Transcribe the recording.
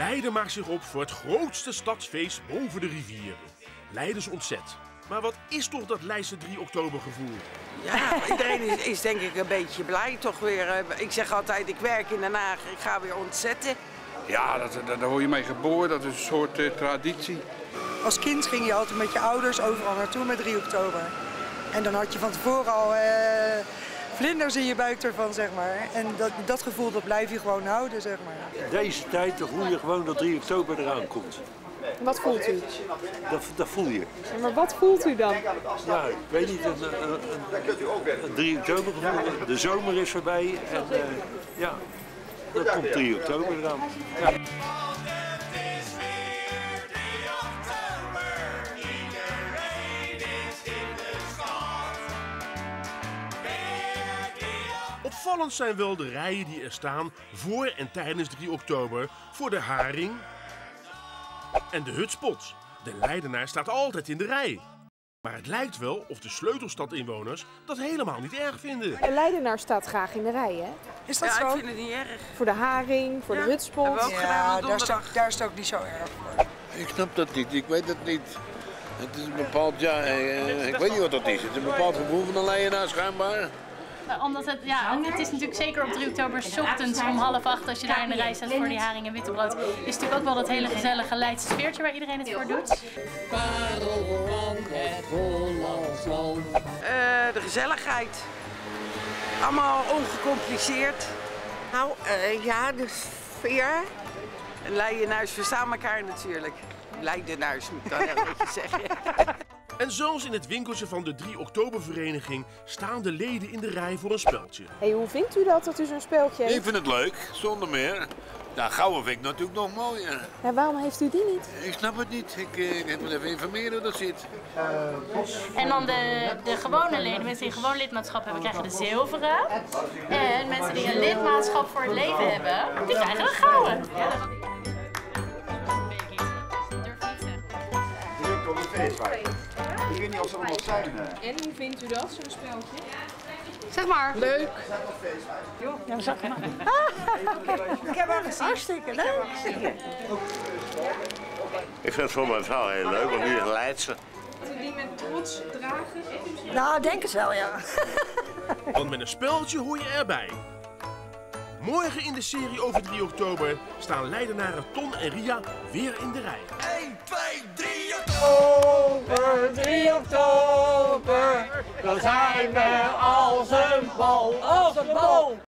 Leiden maakt zich op voor het grootste stadsfeest boven de rivieren. Leiden is ontzet. Maar wat is toch dat Leidse 3 oktober gevoel? Ja, iedereen is denk ik een beetje blij toch weer. Ik zeg altijd, ik werk in Den Haag, ik ga weer ontzetten. Ja, daar word je mee geboren, dat is een soort traditie. Als kind ging je altijd met je ouders overal naartoe met 3 oktober. En dan had je van tevoren al vlinders in je buik ervan, zeg maar. En dat gevoel dat blijf je gewoon houden, zeg maar. Deze tijd dan voel je gewoon dat 3 oktober eraan komt. Wat voelt u? Dat voel je. Ja, maar wat voelt u dan? Ja, ik weet niet, een 3 oktober gevoel. De zomer is voorbij en ja, dan komt 3 oktober eraan. Ja. Opvallend zijn wel de rijen die er staan voor en tijdens 3 oktober voor de haring en de hutspots. De Leidenaar staat altijd in de rij. Maar het lijkt wel of de Sleutelstad-inwoners dat helemaal niet erg vinden. De Leidenaar staat graag in de rij, hè? Is dat Ja, zo? ik vind het niet erg. Voor de haring, voor de hutspot. Hebben we ook gedaan op donderdag. daar is het ook niet zo erg voor. Ik snap dat niet, ik weet het niet. Het is een bepaald, ja, ik weet niet wat dat is. Het is een bepaald gevoel van een Leidenaar schijnbaar. Omdat het is natuurlijk zeker op 3 oktober 's ochtends om 7:30 als je daar in de rij staat voor die haring en wittebrood. Is natuurlijk ook wel dat hele gezellige Leidse sfeertje waar iedereen het voor doet. De gezelligheid. Allemaal ongecompliceerd. Nou, ja, de sfeer. Leidenaars verstaan elkaar natuurlijk. Leidenaars moet ik dan een beetje zeggen. En zoals in het winkeltje van de 3 oktobervereniging staan de leden in de rij voor een speltje. Hey, hoe vindt u dat u zo'n speeltje heeft? Ik vind het leuk, zonder meer. Ja, gouden vind ik natuurlijk nog mooier. Ja, waarom heeft u die niet? Ik snap het niet. Ik moet even informeren hoe dat zit. En dan de gewone leden, mensen die een gewoon lidmaatschap hebben, krijgen de zilveren. En mensen die een lidmaatschap voor het leven hebben, die krijgen de gouden. Ja, dat Ik weet niet of ze er nog zijn. En hoe vindt u dat, zo'n speltje? Zeg maar. Leuk. Ja, we zakken. Ik heb al gezien. Hartstikke leuk. Ik vind het voor mijn vrouw heel leuk, want die is Leidse. Kunt u die met trots dragen? Nou, denk het wel, ja. Want met een speltje hoor je erbij. Morgen in de serie over 3 oktober staan Leidenaren Ton en Ria weer in de rij. 1, 2, 3 oktober, 3 oktober, dan zijn we als een bal, als een bal.